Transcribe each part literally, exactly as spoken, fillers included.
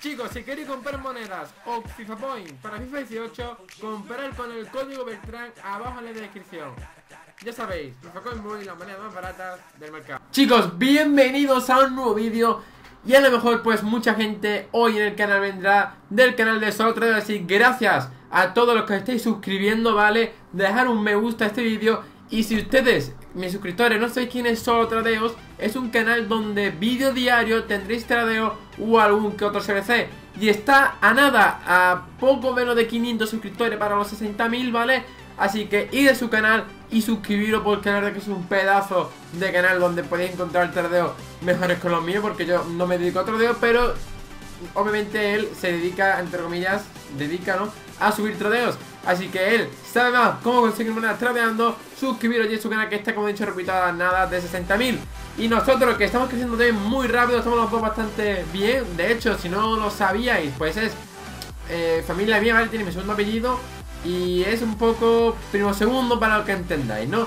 Chicos, si queréis comprar monedas o FIFA Point para FIFA dieciocho, comprar con el código Beltrán abajo en la descripción. Ya sabéis, FIFA Coin Móvil, las monedas más baratas del mercado. Chicos, bienvenidos a un nuevo vídeo. Y a lo mejor pues mucha gente hoy en el canal vendrá del canal de Solotradeos. Así gracias a todos los que estáis suscribiendo, ¿vale? Dejar un me gusta a este vídeo. Y si ustedes, mis suscriptores, no sabéis quién es Solotradeos, es un canal donde vídeo diario tendréis tradeo o algún que otro C B C. Y está a nada, a poco menos de quinientos suscriptores para los sesenta mil, ¿vale? Así que id a su canal y suscribiros, porque la verdad que es un pedazo de canal donde podéis encontrar tradeos mejores que los míos, porque yo no me dedico a tradeo, pero obviamente él se dedica, entre comillas, dedica, ¿no?, a subir tradeos. Así que él sabe más cómo conseguir monedas tradeando. Suscribiros ya a su canal, que está, como he dicho, repito, a nada de sesenta mil. Y nosotros, que estamos creciendo también muy rápido, estamos los dos bastante bien. De hecho, si no lo sabíais, pues es eh, familia mía, ¿vale? Tiene mi segundo apellido y es un poco primo segundo, para lo que entendáis, ¿no?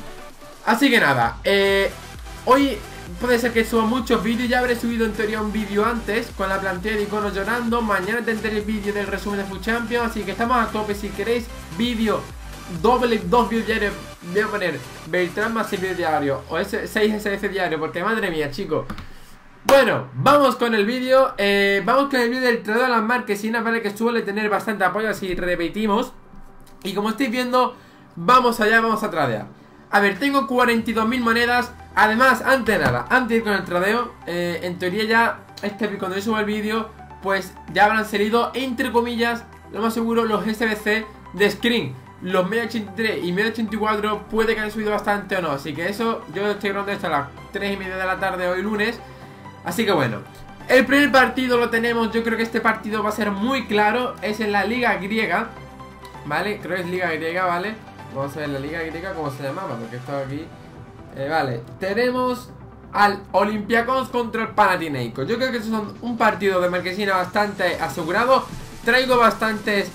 Así que nada, eh, hoy puede ser que suba muchos vídeos. Ya habré subido en teoría un vídeo antes con la plantilla de iconos llorando. Mañana tendré el vídeo del resumen de Food Champions. Así que estamos a tope. Si queréis vídeo doble, dos vídeos diarios, voy a poner Beltrán más seis vídeos diarios o seis S F diarios, porque madre mía, chicos. Bueno, vamos con el vídeo. eh, Vamos con el vídeo del tradeo de las marquesinas, ¿vale? Que suele tener bastante apoyo, así repetimos. Y como estáis viendo, vamos allá, vamos a tradear. A ver, tengo cuarenta y dos mil monedas. Además, antes de nada, antes de ir con el tradeo, eh, en teoría ya, este, cuando yo suba el vídeo, pues ya habrán salido, entre comillas, lo más seguro, los S B C de Screen. Los media ochenta y tres y media ochenta y cuatro puede que hayan subido bastante o no. Así que eso, yo estoy grabando esto a las tres y media de la tarde hoy lunes. Así que bueno, el primer partido lo tenemos. Yo creo que este partido va a ser muy claro. Es en la Liga Griega, ¿vale? Creo que es Liga Griega, ¿vale? Vamos a ver la Liga Griega, ¿cómo se llamaba? Porque estaba aquí. Eh, vale, tenemos al Olympiacos contra el Panathinaikos. Yo creo que estos son un partido de marquesina bastante asegurado. Traigo bastantes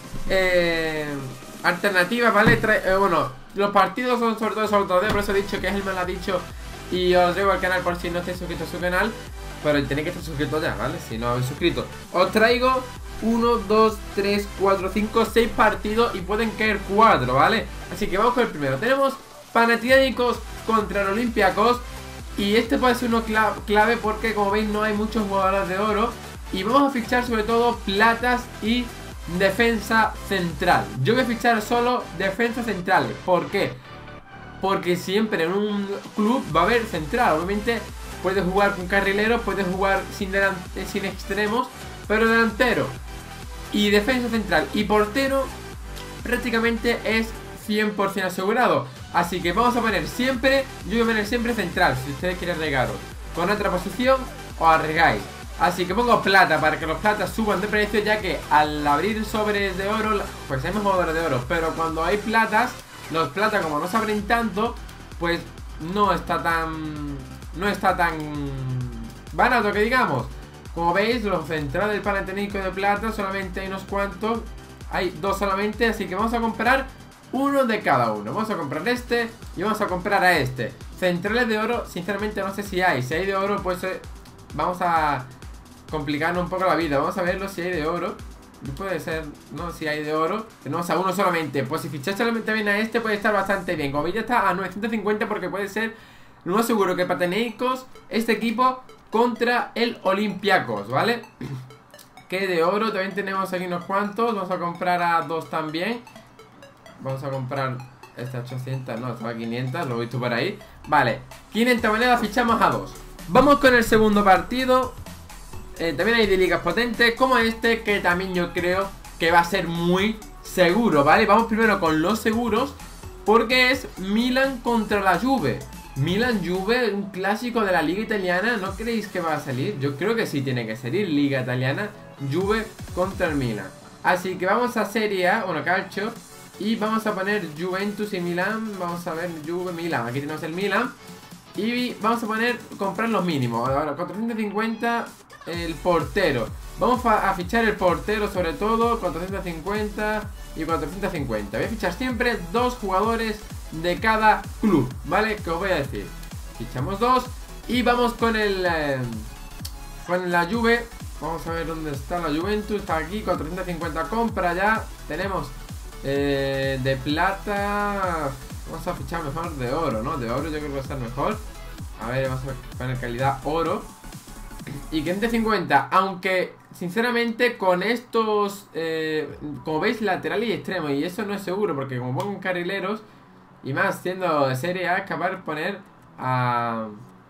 eh, alternativas, ¿vale? Tra eh, bueno, los partidos son sobre todo sobre todo, por eso he dicho que él me lo ha dicho. Y os traigo al canal por si no estáis suscritos a su canal. Pero tenéis que estar suscritos ya, ¿vale? Si no habéis suscrito. Os traigo uno, dos, tres, cuatro, cinco, seis partidos y pueden caer cuatro, ¿vale? Así que vamos con el primero. Tenemos Panathinaikos contra el Olympiacos. Y este puede ser uno clave porque, como veis, no hay muchos jugadores de oro. Y vamos a fichar sobre todo platas y defensa central. Yo voy a fichar solo defensa central. ¿Por qué? Porque siempre en un club va a haber central. Obviamente puedes jugar con carrileros, puedes jugar sin, sin extremos, pero delantero y defensa central y portero prácticamente es cien por cien asegurado. Así que vamos a poner siempre, yo voy a poner siempre central. Si ustedes quieren regaros con otra posición, os arriesgáis. Así que pongo plata para que los platas suban de precio, ya que al abrir sobres de oro, pues hay más jugadores de oro, pero cuando hay platas, los platas, como no se abren tanto, pues no está tan no está tan barato, que digamos. Como veis, los centrales del Panathinaikos de plata solamente hay unos cuantos, hay dos solamente, así que vamos a comprar uno de cada uno. Vamos a comprar este y vamos a comprar a este. Centrales de oro, sinceramente no sé si hay. Si hay de oro, pues eh, vamos a complicarnos un poco la vida. Vamos a verlo si hay de oro. Puede ser, no, si hay de oro. Tenemos a uno solamente. Pues si fichas solamente bien a este, puede estar bastante bien. Como veis, ya está a novecientos cincuenta, porque puede ser lo más seguro que Panathinaikos, este equipo, contra el Olympiacos, ¿vale? Que de oro también tenemos aquí unos cuantos. Vamos a comprar a dos también. Vamos a comprar esta ochocientas, no, estaba a quinientas, lo he visto por ahí. Vale, quinientas monedas, fichamos a dos. Vamos con el segundo partido. eh, También hay de ligas potentes, como este, que también yo creo que va a ser muy seguro, ¿vale? Vamos primero con los seguros, porque es Milan contra la Juve. Milan Juve, un clásico de la liga italiana. ¿No creéis que va a salir? Yo creo que sí tiene que salir. Liga italiana, Juve contra el Milan. Así que vamos a Serie A, bueno, calcio, y vamos a poner Juventus y Milan. Vamos a ver, Juve, Milan. Aquí tenemos el Milan. Y vamos a poner, comprar los mínimos. Ahora, cuatrocientos cincuenta el portero. Vamos a fichar el portero sobre todo, cuatrocientos cincuenta y cuatrocientos cincuenta. Voy a fichar siempre dos jugadores de cada club, ¿vale? Que os voy a decir. Fichamos dos y vamos con el eh, con la Juve. Vamos a ver dónde está la Juventus. Está aquí, cuatrocientos cincuenta compra ya. Tenemos eh, de plata. Vamos a fichar mejor de oro, ¿no? De oro yo creo que va a estar mejor. A ver, vamos a poner calidad oro. Y quinientos cincuenta, aunque sinceramente con estos, eh, como veis, lateral y extremo. Y eso no es seguro, porque como pongo carrileros, y más siendo de Serie A, es capaz de poner a,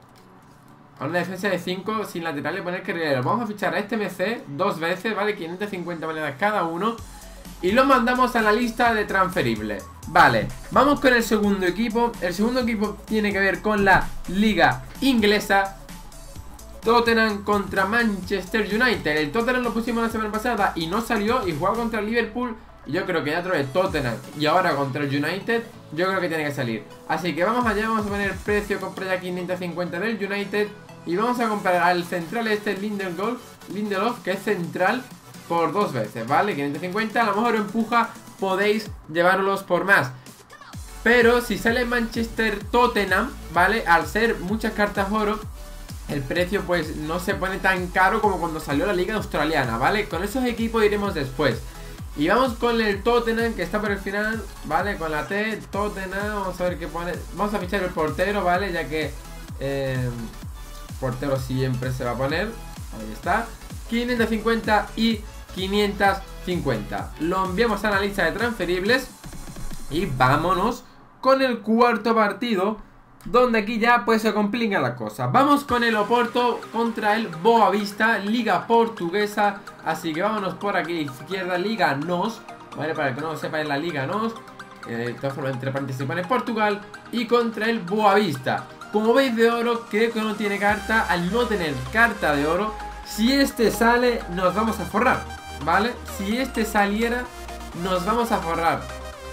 a una defensa de cinco sin lateral y poner carrileros. Vamos a fichar a este M C dos veces, ¿vale? quinientos cincuenta monedas cada uno. Y lo mandamos a la lista de transferibles. Vale, vamos con el segundo equipo. El segundo equipo tiene que ver con la liga inglesa. Tottenham contra Manchester United. El Tottenham lo pusimos la semana pasada y no salió, y jugaba contra el Liverpool. Y yo creo que ya otra vez Tottenham y ahora contra el United, yo creo que tiene que salir. Así que vamos allá, vamos a poner precio, compra ya quinientos cincuenta del United. Y vamos a comprar al central este Lindelof, Lindelof, que es central, por dos veces, ¿vale? quinientos cincuenta, a lo mejor empuja, podéis llevarlos por más. Pero si sale Manchester Tottenham, ¿vale? Al ser muchas cartas oro, el precio pues no se pone tan caro como cuando salió la liga australiana, ¿vale? Con esos equipos iremos después. Y vamos con el Tottenham, que está por el final, ¿vale? Con la T, Tottenham, vamos a ver qué pone. Vamos a fichar el portero, ¿vale? Ya que eh, portero siempre se va a poner. Ahí está, quinientos cincuenta y quinientos cincuenta. Lo enviamos a la lista de transferibles. Y vámonos con el cuarto partido, donde aquí ya pues se complica la cosa. Vamos con el Oporto contra el Boavista, liga portuguesa. Así que vámonos por aquí, izquierda, liga Nos, ¿vale? Para el que no lo sepa, es la liga Nos, eh, de todas formas entre paréntesis se pone Portugal. Y contra el Boavista. Como veis, de oro, creo que no tiene carta. Al no tener carta de oro, si este sale, nos vamos a forrar, ¿vale? Si este saliera, nos vamos a forrar.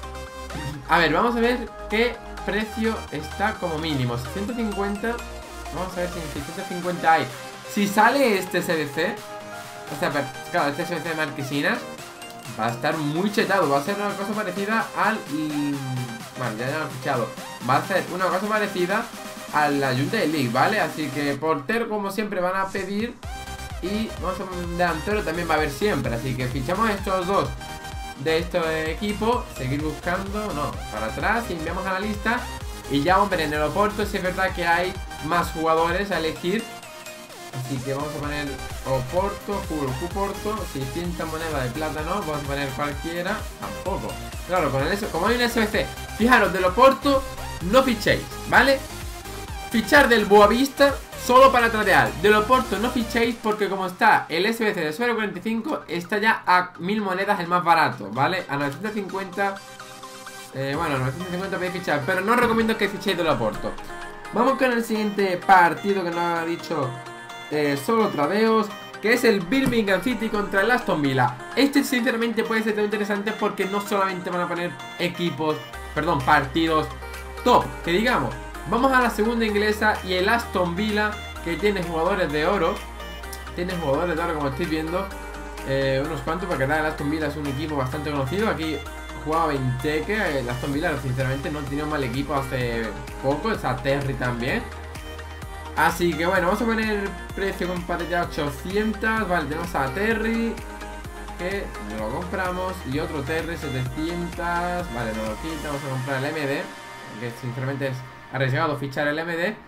A ver, vamos a ver qué precio está como mínimo. seiscientos cincuenta. Vamos a ver si en seiscientos cincuenta hay. Si sale este S B C, o sea, claro, este S B C de Marquesinas, va a estar muy chetado. Va a ser una cosa parecida al... Vale, ya ya lo he fichado. Va a ser una cosa parecida a la Junta de League, ¿vale? Así que portero, como siempre, van a pedir. Y vamos a un delantero también va a haber siempre. Así que fichamos estos dos de este equipo. Seguir buscando, no, para atrás. Y enviamos a la lista. Y ya, hombre, en el Oporto sí es verdad que hay más jugadores a elegir. Así que vamos a poner Oporto, Oporto, seiscientas monedas de plata, ¿no? Vamos a poner cualquiera, tampoco. Claro, con el eso, como hay un S B C. Fijaros, del Oporto no fichéis, ¿vale? Fichar del Boavista solo para tradear. Del Oporto no fichéis porque como está el S B C de suelo cuarenta y cinco, está ya a mil monedas el más barato, ¿vale? A novecientos cincuenta. Eh, bueno, a novecientos cincuenta podéis fichar, pero no recomiendo que fichéis del Oporto. Vamos con el siguiente partido que nos ha dicho eh, solo tradeos, que es el Birmingham City contra el Aston Villa. Este sinceramente puede ser muy interesante porque no solamente van a poner equipos, perdón, partidos top, que digamos. Vamos a la segunda inglesa y el Aston Villa, que tiene jugadores de oro. Tiene jugadores de oro, como estáis viendo, eh, unos cuantos, porque el Aston Villa es un equipo bastante conocido. Aquí jugaba Benteke, el Aston Villa sinceramente no tenía un mal equipo hace poco, está Terry también. Así que bueno, vamos a poner precio compadre ya ochocientos, vale, tenemos a Terry, que lo compramos, y otro Terry setecientos, vale, no lo quita, vamos a comprar el M D, que sinceramente es arriesgado fichar el M D.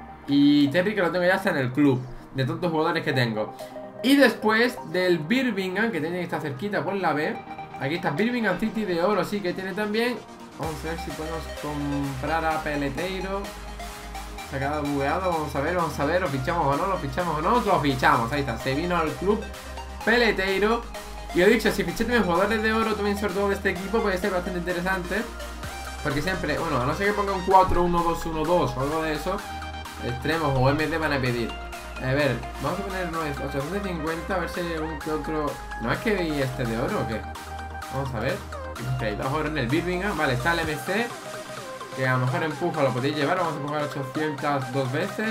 Y Terry, que lo tengo ya hasta en el club, de tantos jugadores que tengo. Y después del Birmingham, que tiene que estar cerquita por la B. Aquí está Birmingham City de oro, sí que tiene también. Vamos a ver si podemos comprar a Peleteiro. Se ha quedado bugueado, vamos a ver, vamos a ver, lo fichamos o no, lo fichamos o no, lo fichamos, ahí está, se vino al club Peleteiro. Y he dicho, si fiché también jugadores de oro, también sobre todo de este equipo, puede ser bastante interesante. Porque siempre, bueno, a no ser que ponga un cuatro uno dos uno dos o algo de eso, extremos o M D van a pedir. A ver, vamos a poner ochocientos cincuenta, a ver si hay algún que otro. ¿No es que vi este de oro o qué? Vamos a ver. Hay dos oro en el Birmingham, vale, está el M C, que a lo mejor empuja, lo podéis llevar. Vamos a empujar ochocientos dos veces.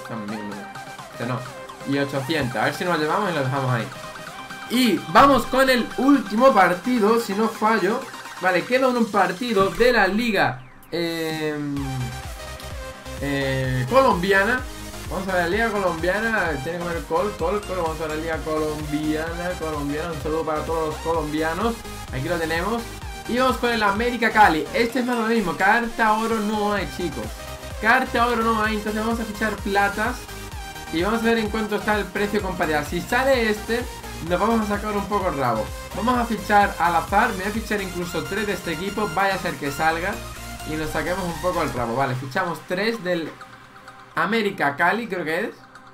Este no. Y ochocientos, a ver si nos lo llevamos y lo dejamos ahí. Y vamos con el último partido, si no fallo. Vale, queda un partido de la liga eh, eh, colombiana. Vamos a ver la liga colombiana. Tiene que comer col, col, col. Vamos a ver la liga colombiana, colombiana. Un saludo para todos los colombianos. Aquí lo tenemos. Y vamos con el América Cali. Este es más lo mismo. Carta oro no hay, chicos. Carta oro no hay. Entonces vamos a fichar platas. Y vamos a ver en cuánto está el precio comparado. Si sale este, nos vamos a sacar un poco el rabo. Vamos a fichar al azar. Me voy a fichar incluso tres de este equipo. Vaya a ser que salga y nos saquemos un poco el rabo. Vale, fichamos tres del América Cali, creo que es.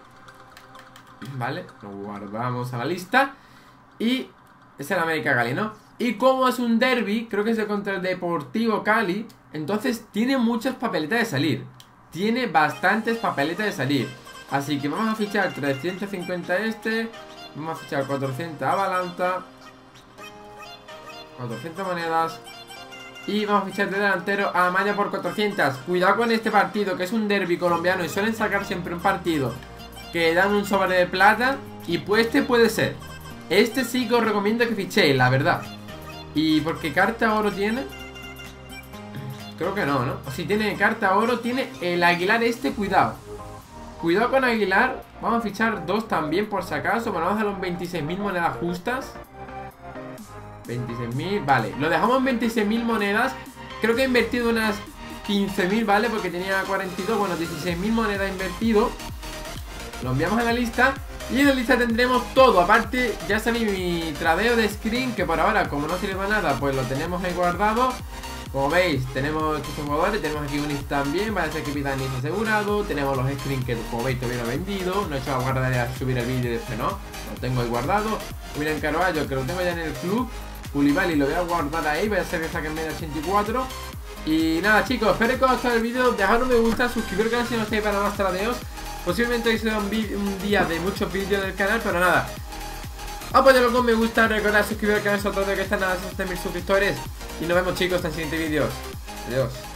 Vale, lo guardamos a la lista. Y es el América Cali, ¿no? Y como es un derby, creo que es contra el Deportivo Cali, entonces tiene muchas papeletas de salir. Tiene bastantes papeletas de salir. Así que vamos a fichar trescientos cincuenta este. Vamos a fichar cuatrocientos a Balanta, cuatrocientas monedas. Y vamos a fichar de delantero a Amaya por cuatrocientos. Cuidado con este partido, que es un derbi colombiano. Y suelen sacar siempre un partido que dan un sobre de plata. Y pues este puede ser. Este sí que os recomiendo que fichéis, la verdad. Y porque carta oro tiene, creo que no, ¿no? O si tiene carta oro, tiene el Aguilar este, cuidado. Cuidado con Aguilar. Vamos a fichar dos también por si acaso. Bueno, vamos a dar un veintiséis mil monedas justas. veintiséis mil, vale. Lo dejamos en veintiséis mil monedas. Creo que he invertido unas quince mil, ¿vale? Porque tenía cuarenta y dos, bueno, dieciséis mil monedas invertido. Lo enviamos a la lista. Y en la lista tendremos todo. Aparte, ya sabéis, mi tradeo de screen, que por ahora, como no sirve nada, pues lo tenemos ahí guardado. Como veis, tenemos estos jugadores. Tenemos aquí un también, va a ser Capitán Is asegurado. Tenemos los screens que, como veis, todavía no he vendido. No he hecho a guardar a subir el vídeo de este, ¿no? Lo tengo ahí guardado. William Carvalho, que lo tengo ya en el club. Koulibaly lo voy a guardar ahí. Voy a hacer que saquen media ochenta y cuatro. Y nada, chicos, espero que os haya gustado el vídeo. Dejad un me gusta, suscribiros al canal si no estáis para más tradeos. Posiblemente hoy sea un, un día de muchos vídeos del canal, pero nada, apoyarlo con me gusta, recordad suscribiros al canal, sobre todo que están a sesenta mil suscriptores. Y nos vemos, chicos, en el siguiente vídeo. Adiós.